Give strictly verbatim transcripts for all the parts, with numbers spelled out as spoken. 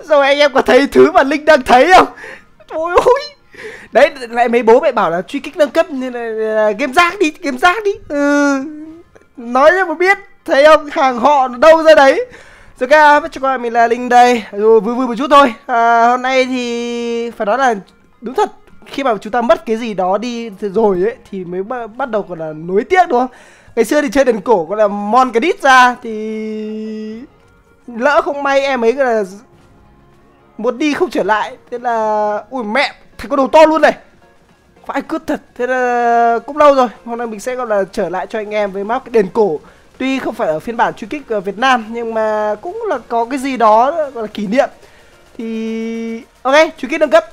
Rồi anh em có thấy thứ mà Linh đang thấy không? Ôi ôi. Đấy lại mấy bố mẹ bảo là truy kích nâng cấp nên là, là game rác đi, game rác đi. Ừ. Nói cho mà biết, thấy không? Hàng họ đâu ra đấy. Rồi các bạn cho coi mình là Linh đây. Rồi vui vui một chút thôi. À, hôm nay thì phải nói là đúng thật, khi mà chúng ta mất cái gì đó đi rồi ấy thì mới bắt đầu còn là nuối tiếc đúng không? Ngày xưa thì chơi đền cổ gọi là mon cái đít ra thì lỡ không may em ấy là muốn đi không trở lại, thế là ui mẹ thằng con đầu to luôn này, vãi cướp thật. Thế là cũng lâu rồi, hôm nay mình sẽ gọi là trở lại cho anh em với map cái đền cổ. Tuy không phải ở phiên bản truy kích ở Việt Nam nhưng mà cũng là có cái gì đó gọi là kỷ niệm. Thì ok, truy kích nâng cấp.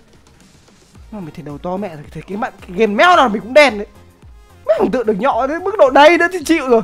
Mà mình thấy đầu to mẹ rồi, thấy cái bạn cái game mèo nào mình cũng đen đấy. Mấy thằng tự được nhọ đến mức độ đây nữa thì chịu rồi.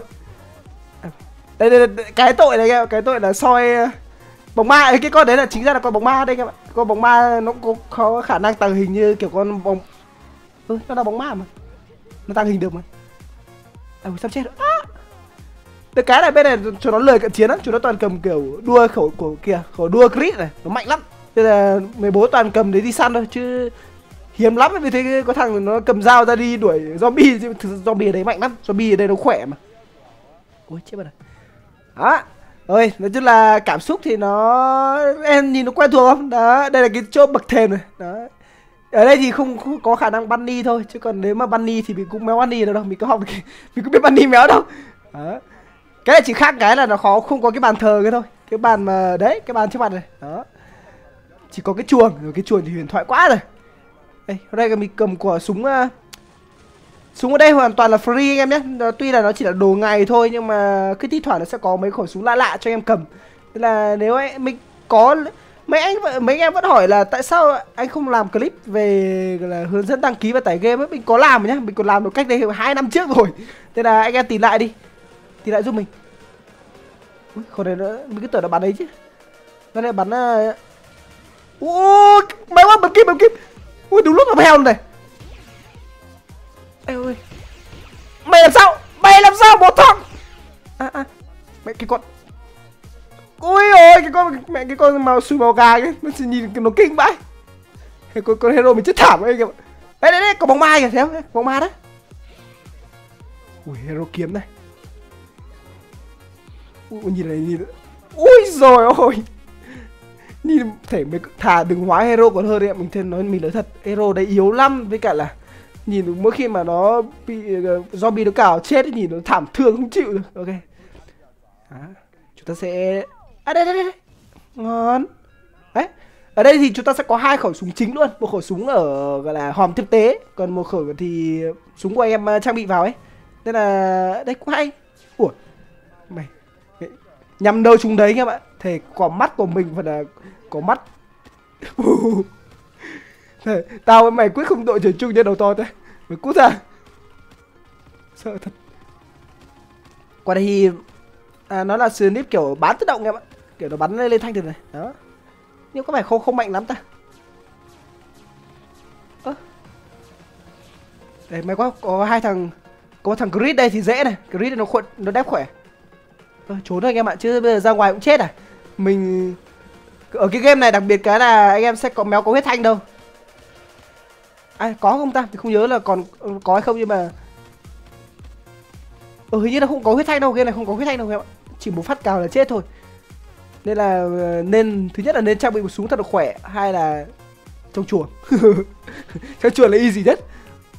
Đây, đây, đây cái tội này em, cái tội là soi bóng ma ấy, cái con đấy là chính ra là con bóng ma đây các bạn. Con bóng ma nó có, có khả năng tàng hình như kiểu con bóng. Ừ, nó là bóng ma mà. Nó tàng hình được mà. À, sắp chết rồi. À. Được cái này bên này cho nó lười cận chiến á, chúng nó toàn cầm kiểu đua khẩu của kìa, khẩu đua crit này, nó mạnh lắm. Thế là mấy bố toàn cầm đấy đi săn thôi chứ hiếm lắm, vì thế có thằng nó cầm dao ra đi đuổi zombie chứ zombie ở đấy mạnh lắm, zombie ở đây nó khỏe mà. Ôi chết rồi. Đó. Rồi, nói chung là cảm xúc thì nó em nhìn nó quen thuộc không? Đó, đây là cái chỗ bậc thềm này. Đó. Ở đây thì không, không có khả năng bunny thôi, chứ còn nếu mà bunny thì mình cũng méo bunny đâu đâu, mình có học được, mình cũng biết bunny méo đâu. Đó. Cái này chỉ khác cái là nó khó không có cái bàn thờ cái thôi. Cái bàn mà đấy, cái bàn trước mặt này. Đó. Chỉ có cái chuồng, rồi cái chuồng thì huyền thoại quá rồi. Đây, ở đây mình cầm quả súng uh, súng ở đây hoàn toàn là free anh em nhé. Tuy là nó chỉ là đồ ngày thôi nhưng mà cứ thi thoảng nó sẽ có mấy khẩu súng lạ lạ cho em cầm. Nên là nếu anh, mình có mấy anh mấy anh em vẫn hỏi là tại sao anh không làm clip về là hướng dẫn đăng ký và tải game ấy, mình có làm rồi nhá, mình còn làm được cách đây hai năm trước rồi. Thế là anh em tìm lại đi, tìm lại giúp mình. Ui, con này nó mình cứ tưởng nó bắn đấy chứ. Nó lại bắn uh... ui mày quá, bấm kim bấm kim. Ui đúng lúc làm heo này. Ê ơi, mày làm sao, mày làm sao bỏ thằng à à mẹ cái con. Ui ôi cái con mẹ cái con màu xùi màu gà ấy, nó nhìn nó kinh vãi. Cái con, con hero mình chết thảm ấy kìa. Đấy đấy đấy, có bóng ma kìa, thấy không? Bóng ma đấy. Ui hero kiếm này. Ui nhìn này nhìn. Ui rồi ôi. Nhìn thể mình thà đừng hóa hero còn hơn đấy, mình thêm nói mình nói thật, hero đấy yếu lắm, với cả là nhìn mỗi khi mà nó bị uh, zombie nó cào chết thì nhìn nó thảm thương không chịu được. Ok. Đó. Chúng ta sẽ à đây đây đây. Ngon. Đấy. Ở đây thì chúng ta sẽ có hai khẩu súng chính luôn, một khẩu súng ở gọi là hòm tiếp tế, còn một khẩu thì súng của em uh, trang bị vào ấy. Nên là đây cũng hay. Ủa. Mày nhắm đâu chúng đấy các bạn. Thề có mắt của mình phải là có mắt. Thề, tao với mày quyết không đội trời chung cho đầu to thế. Mày cút ra. Sợ thật. Qua đây thì à, nó là snip kiểu bán tự động em ạ. Kiểu nó bắn lên, lên thanh được này. Đó. Nhưng có phải không không mạnh lắm ta. Ơ. Đây may quá, có hai thằng. Có thằng Grid đây thì dễ này. Grid nó khuẩn, nó đép khỏe. Ơ, trốn thôi anh em ạ, chứ bây giờ ra ngoài cũng chết à. Mình ở cái game này đặc biệt cái là anh em sẽ có méo có huyết thanh đâu. À, có không ta? Thì không nhớ là còn có hay không nhưng mà ừ, hình như là không có huyết thanh đâu, game này không có huyết thanh đâu em ạ. Chỉ một phát cào là chết thôi. Nên là nên thứ nhất là nên trang bị một súng thật là khỏe, hai là trong chuồng. Trong chuồng là easy nhất.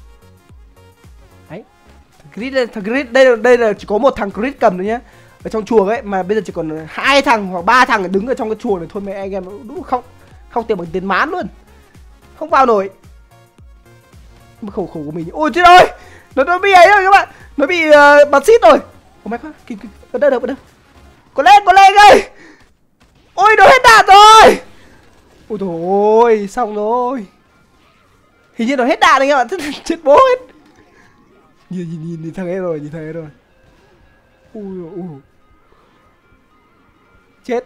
Đấy. Thằng Grid đây, thằng Grid đây, đây là chỉ có một thằng Grid cầm thôi nhá. Ở trong chuồng ấy mà bây giờ chỉ còn hai thằng hoặc ba thằng đứng ở trong cái chuồng này thôi, mẹ anh em đúng không không tiền bằng tiền mán luôn, không vào nổi. Mà khẩu khẩu của mình, ôi chết ơi, nó nó bị ấy rồi các bạn, nó bị uh, bắn xít rồi. Ôi mẹ quá, kìm kìm, ở đây đâu, ở đâu, có lên có lên ơi, ôi nó hết đạn rồi, ôi thôi xong rồi, hình như nó hết đạn rồi các bạn, chết bố hết. Nhìn nhìn nhìn, nhìn thằng ấy rồi, nhìn thằng ấy rồi. Ui ui. Chết.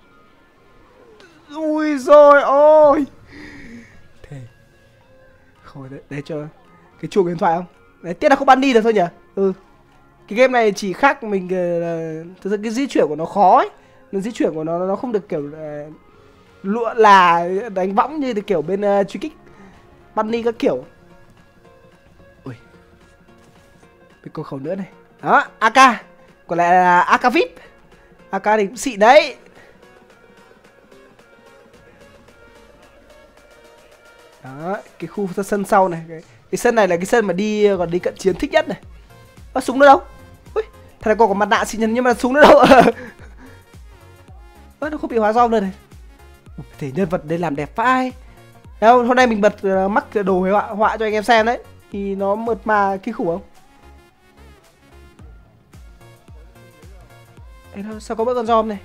Ui rồi ôi. Thế. Thôi đấy, để cho cái chuông điện thoại không? Đấy, tiếc là không bắn đi được thôi nhỉ? Ừ. Cái game này chỉ khác mình là thực ra cái di chuyển của nó khó ấy. Nó di chuyển của nó nó không được kiểu là lụa là đánh võng như kiểu bên uh, truy kích bunny các kiểu. Ui, bên cửa khẩu nữa này. Đó, a ca, còn lại là a ca vê i pê. a ca thì cũng xịn đấy. Đó, cái khu sân sau này, cái, cái sân này là cái sân mà đi còn đi cận chiến thích nhất này. Ơ, súng nữa đâu? Ui, thật là còn có mặt nạ xịn nhân nhưng mà súng nữa đâu? Ơ, nó không bị hóa dom nữa này. Thể nhân vật đây làm đẹp vãi. Không, hôm nay mình bật uh, mắc đồ họa, họa cho anh em xem đấy, thì nó mượt mà kinh khủng không? Ê, đâu, sao có mỗi con dom này?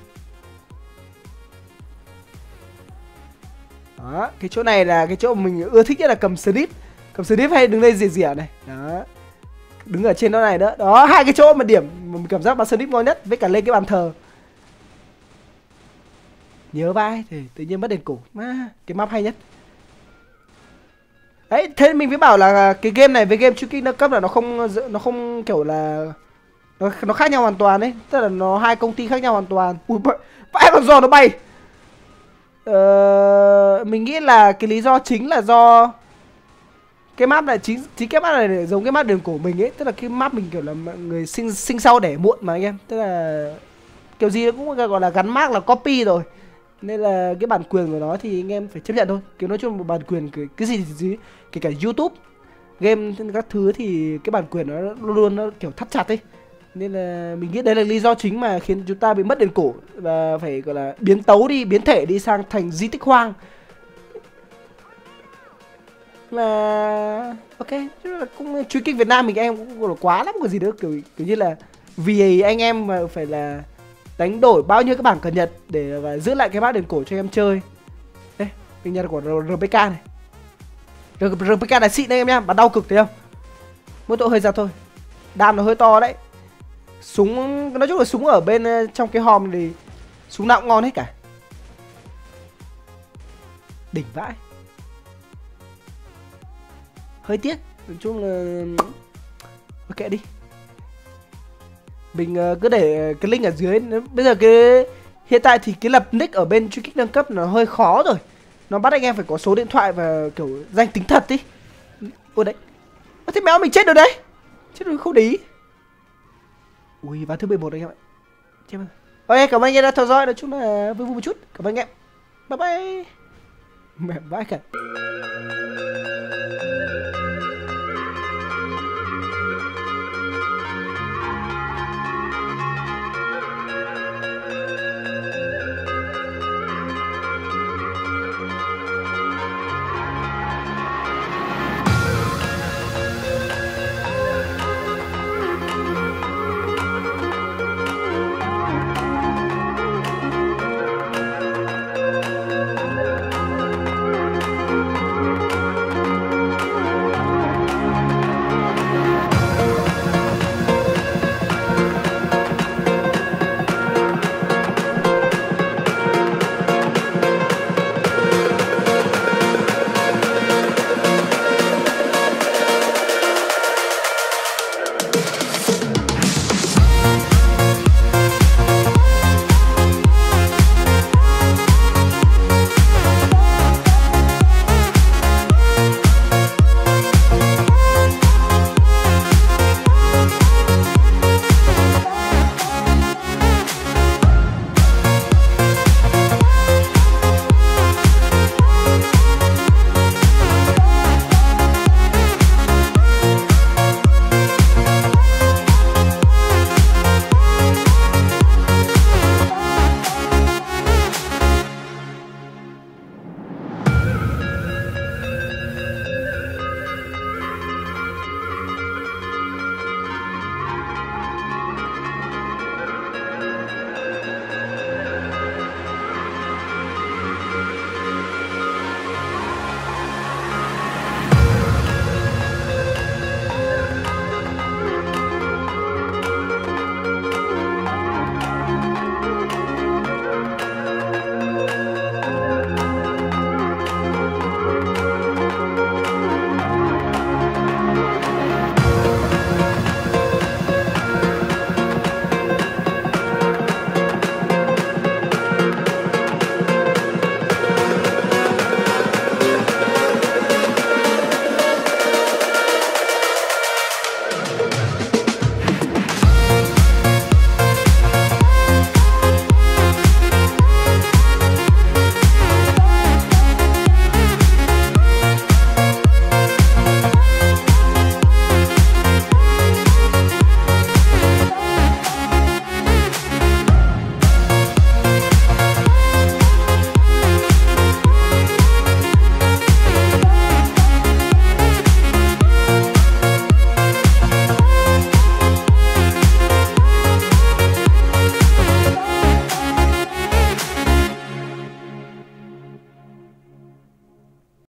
Đó, cái chỗ này là cái chỗ mà mình ưa thích nhất là cầm snip. Cầm snip hay đứng đây rỉa rỉa này. Đó, đứng ở trên đó này nữa. Đó, hai cái chỗ mà điểm mà mình cảm giác bắn snip ngon nhất. Với cả lên cái bàn thờ. Nhớ vai thì tự nhiên mất đền cổ. À, cái map hay nhất. Đấy, thế mình mới bảo là cái game này với game truy kích nâng cấp là nó không nó không kiểu là nó, nó khác nhau hoàn toàn đấy, tức là nó hai công ty khác nhau hoàn toàn. Ui, vãi con giò nó bay. Ờ, mình nghĩ là cái lý do chính là do cái map này chính chính cái map này để giống cái map đường cổ mình ấy, tức là cái map mình kiểu là mọi người sinh sinh sau đẻ muộn mà anh em, tức là kiểu gì nó cũng gọi là gắn mác là copy rồi, nên là cái bản quyền của nó thì anh em phải chấp nhận thôi. Kiểu nói chung một bản quyền cái, cái gì thì gì, kể cả YouTube, game các thứ thì cái bản quyền nó luôn luôn nó kiểu thắt chặt ấy, nên là mình nghĩ đấy là lý do chính mà khiến chúng ta bị mất đền cổ và phải gọi là biến tấu đi, biến thể đi sang thành di tích hoang. Mà ok, chứ là cũng truy kích Việt Nam mình em cũng là quá lắm, còn gì nữa, kiểu kiểu như là vì anh em mà phải là đánh đổi bao nhiêu cái bảng cập nhật để và giữ lại cái mác đền cổ cho em chơi. Đây, mình nhận của rờ pê ca này. rờ pê ca này xịn đấy em nhá, bắn đau cực thấy không? Mỗi tội hơi giật thôi. Đam nó hơi to đấy. Súng nói chung là súng ở bên trong cái hòm thì súng nào cũng ngon hết cả. Đỉnh vãi. Hơi tiếc, nói chung là ok đi. Mình cứ để cái link ở dưới. Bây giờ cái hiện tại thì cái lập nick ở bên truy kích nâng cấp nó hơi khó rồi. Nó bắt anh em phải có số điện thoại và kiểu danh tính thật đi. Ôi đấy. À, thế mèo mình chết rồi đấy. Chết rồi không để ý. Ui, ván thứ mười một anh em ạ. Chết rồi. Ok, cảm ơn anh em đã theo dõi. Nói chung là vui vui một chút. Cảm ơn anh em. Bye bye. Mẹ vãi cả.